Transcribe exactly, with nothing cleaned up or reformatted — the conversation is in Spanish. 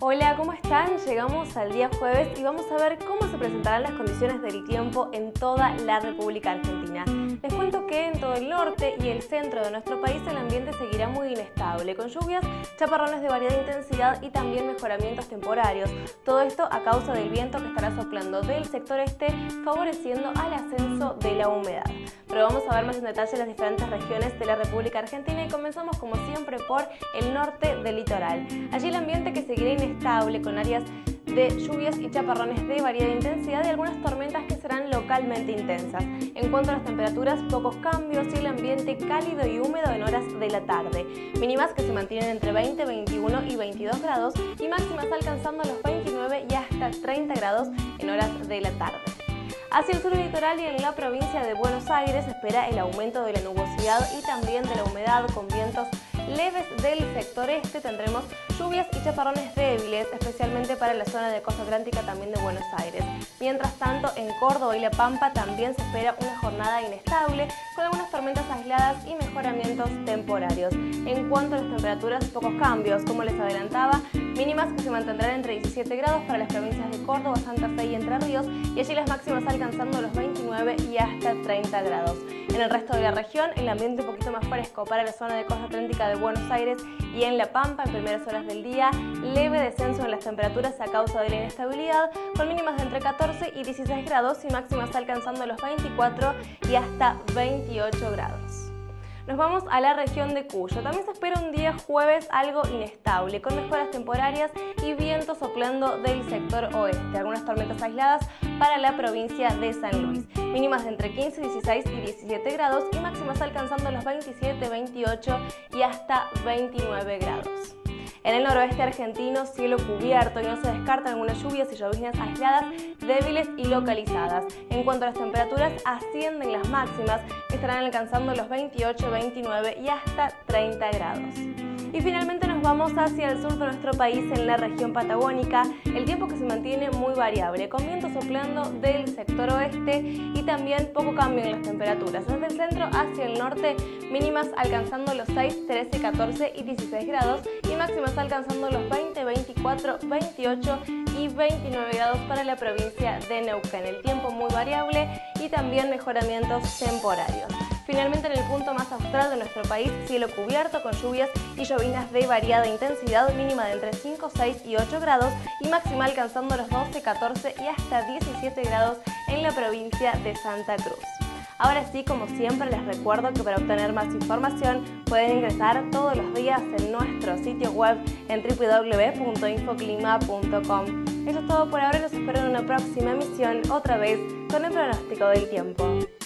Hola, ¿cómo están? Llegamos al día jueves y vamos a ver cómo se presentarán las condiciones del tiempo en toda la República Argentina. Les cuento que en todo el norte y el centro de nuestro país el ambiente seguirá muy inestable, con lluvias, chaparrones de variada intensidad y también mejoramientos temporarios. Todo esto a causa del viento que estará soplando del sector este, favoreciendo al ascenso de la humedad. Pero vamos a ver más en detalle las diferentes regiones de la República Argentina y comenzamos como siempre por el norte del litoral. Allí el ambiente que seguirá inestable con áreas de lluvias y chaparrones de variada intensidad y algunas tormentas que serán localmente intensas. En cuanto a las temperaturas, pocos cambios y el ambiente cálido y húmedo en horas de la tarde. Mínimas que se mantienen entre veinte, veintiuno y veintidós grados y máximas alcanzando los veintinueve y hasta treinta grados en horas de la tarde. Hacia el sur litoral y en la provincia de Buenos Aires se espera el aumento de la nubosidad y también de la humedad con vientos leves del sector este. Tendremos lluvias y chaparrones débiles, especialmente para la zona de costa atlántica también de Buenos Aires. Mientras tanto, en Córdoba y La Pampa también se espera una jornada inestable con algunas tormentas aisladas y mejoramientos temporarios. En cuanto a las temperaturas, pocos cambios, como les adelantaba, mínimas que se mantendrán entre diecisiete grados para las provincias de Córdoba, Santa Fe y Entre Ríos y allí las máximas alcanzando los veintinueve y hasta treinta grados. En el resto de la región, el ambiente un poquito más fresco para la zona de costa atlántica de Buenos Aires y en La Pampa en primeras horas del día, leve descenso en las temperaturas a causa de la inestabilidad, con mínimas de entre catorce y dieciséis grados y máximas alcanzando los veinticuatro y hasta veintiocho grados. Nos vamos a la región de Cuyo. También se espera un día jueves algo inestable, con mejoras temporarias y vientos soplando del sector oeste. Algunas tormentas aisladas para la provincia de San Luis. Mínimas de entre quince, dieciséis y diecisiete grados y máximas alcanzando los veintisiete, veintiocho y hasta veintinueve grados. En el noroeste argentino, cielo cubierto y no se descartan algunas lluvias y lloviznas aisladas, débiles y localizadas. En cuanto a las temperaturas, ascienden las máximas, que estarán alcanzando los veintiocho, veintinueve y hasta treinta grados. Y finalmente nos vamos hacia el sur de nuestro país, en la región patagónica, el tiempo que se mantiene muy variable, con viento soplando del sector oeste y también poco cambio en las temperaturas. Desde el centro hacia el norte, mínimas alcanzando los seis, trece, catorce y dieciséis grados y máximas alcanzando los veinte, veinticuatro, veintiocho y veintinueve grados para la provincia de Neuquén. El tiempo muy variable y también mejoramientos temporarios. Finalmente, en el punto más austral de nuestro país, cielo cubierto con lluvias y lloviznas de variada intensidad, mínima de entre cinco, seis y ocho grados y máxima alcanzando los doce, catorce y hasta diecisiete grados en la provincia de Santa Cruz. Ahora sí, como siempre, les recuerdo que para obtener más información pueden ingresar todos los días en nuestro sitio web en w w w punto infoclima punto com. Eso es todo por ahora y los espero en una próxima emisión, otra vez con el pronóstico del tiempo.